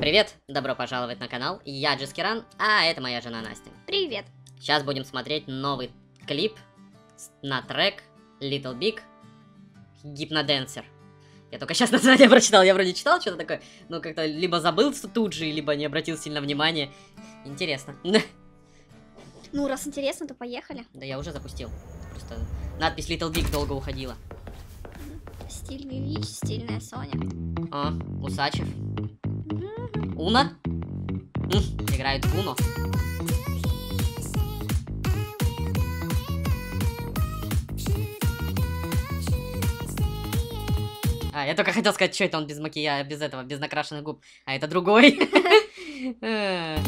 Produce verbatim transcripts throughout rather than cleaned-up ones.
Всем привет! Добро пожаловать на канал. Я Джескиран, а это моя жена Настя. Привет! Сейчас будем смотреть новый клип на трек Little Big Hypnodance. Я только сейчас название прочитал, я вроде читал что-то такое, но как-то либо забыл тут же, либо не обратил сильно внимания. Интересно. Ну, раз интересно, то поехали. Да я уже запустил. Просто надпись Little Big долго уходила. Стильный Вич, стильная Соня. О, Усачев. Уна? М, играет в Уно. А, я только хотел сказать, что это он без макияжа, без этого, без накрашенных губ. А это другой. Это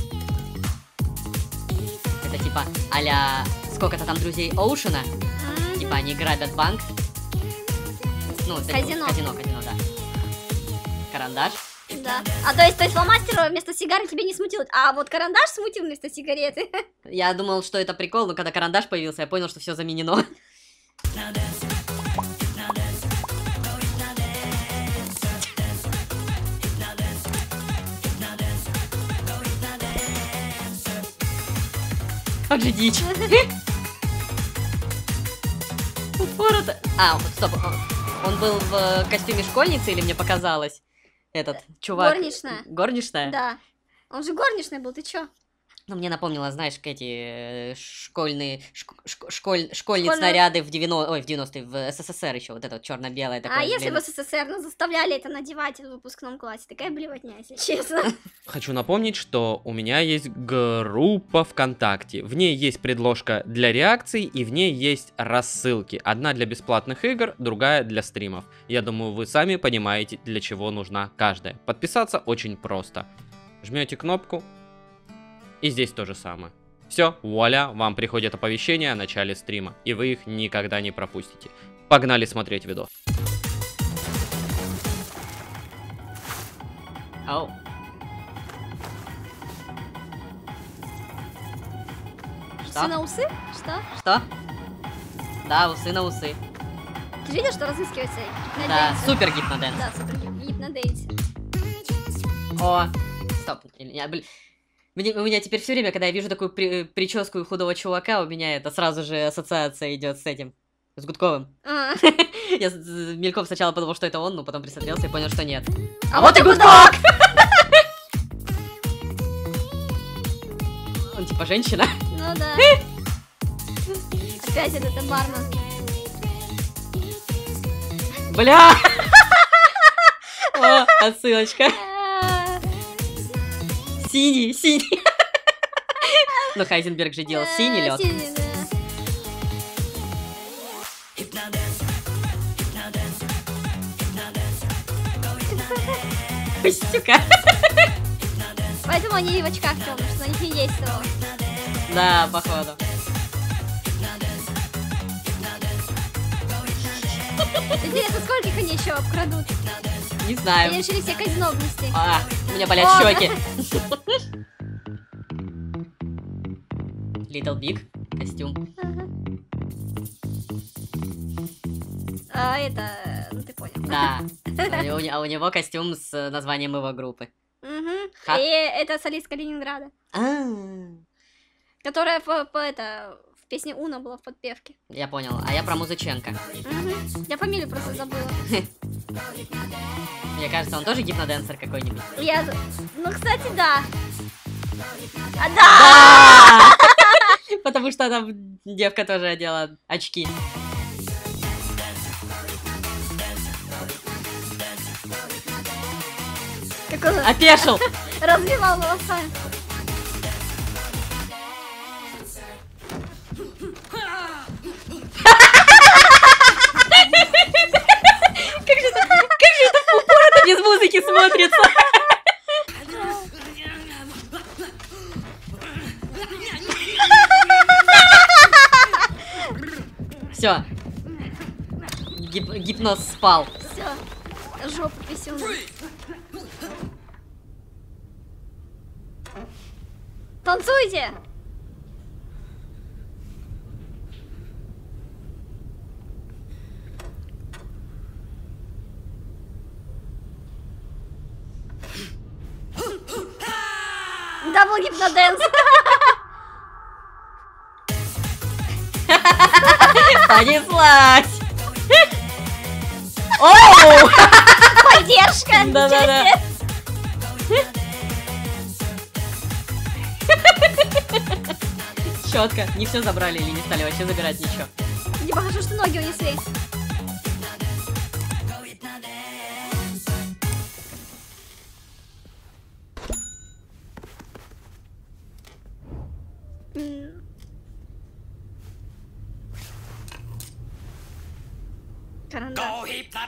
типа а-ля сколько-то там друзей Оушена. Типа они грабят банк. Ну, казино. Казино, казино, да. Карандаш. Да. А то есть, то есть фломастер вместо сигары тебя не смутил, а вот карандаш смутил вместо сигареты. Я думал, что это прикол, но когда карандаш появился, я понял, что все заменено. Вот же дичь. Упорото. А, стоп. Он был в костюме школьницы или мне показалось? Этот чувак. Горничная. Горничная? Да. Он же горничный был, ты чё? Ну, мне напомнило, знаешь, эти школьные, шк школь школьниц Школьные... наряды в девяностые, ой, в девяностые, в СССР еще, вот это вот черно-белое такое. А если блин. в СССР нас заставляли это надевать в выпускном классе? Такая блевотня, если честно. Хочу напомнить, что у меня есть группа ВКонтакте. В ней есть предложка для реакций и в ней есть рассылки. Одна для бесплатных игр, другая для стримов. Я думаю, вы сами понимаете, для чего нужна каждая. Подписаться очень просто. Жмете кнопку. И здесь то же самое. Все, вуаля, вам приходит оповещение о начале стрима, и вы их никогда не пропустите. Погнали смотреть видос. Ау. Усы на усы? Что? Что? Да, усы на усы. Ты видишь, что разыскивается Да, гипноденсер? супер гипноденс. Да, супер гипноденсер. О, стоп. Я, блин. Мне, у меня теперь все время, когда я вижу такую при, прическу худого чувака, у меня это сразу же ассоциация идет с этим, с Гудковым. А. Я мельком сначала подумал, что это он, но потом присмотрелся и понял, что нет. А, а вот и Гудков! Он типа женщина. Ну да. Опять этот бармен. Бля! О, отсылочка. Синий, синий. Ну, Хайзенберг же делал синий лед. Синий, да. Пустюка. Поэтому они и в очках темные, что на них не действовало. Да, походу. Интересно, сколько их они еще обкрадут? Не знаю. Они решили все казино внести. А, у меня болят О, щеки. Little Big костюм. Ага. А это, ну ты понял. Да. А у, а у него костюм с названием его группы. Угу. Ха. И это солистка Ленинграда, А, которая по, по это в песне Уна была в подпевке. я понял. А я про Музыченко. Угу. Я фамилию просто забыла. Мне кажется, он тоже гипноденсер какой-нибудь. Я, ну кстати, да. А, да! Да! Потому что там девка тоже одела очки. Как он Опешил! развивал волоса. Как же это, как же это упорото без музыки смотрится? Все. Гип гипноз спал. Все. Жопа писюна. Танцуйте! Дабл гипноденс. Понеслась! Оу! Поддержка. Да-да-да. Четко. Не все забрали или не стали вообще забирать ничего. Не похоже, что ноги унесли. М. Карандаш.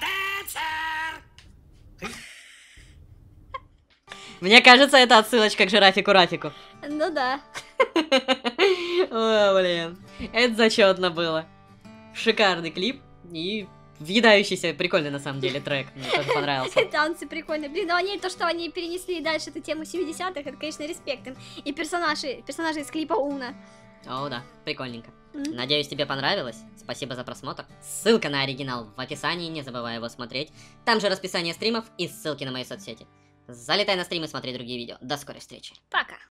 Мне кажется, это отсылочка к жирафику Рафику. Ну да. О, блин. Это зачетно было. Шикарный клип и въедающийся, прикольный на самом деле трек. Мне тоже понравился. Танцы прикольные. Блин, ну они, то, что они перенесли дальше эту тему семидесятых, это, конечно, респект им. И персонажи, персонажи из клипа Уна. О, да, прикольненько. М. Надеюсь, тебе понравилось. Спасибо за просмотр. Ссылка на оригинал в описании, не забывай его смотреть. Там же расписание стримов и ссылки на мои соцсети. Залетай на стрим и смотри другие видео. До скорой встречи. Пока.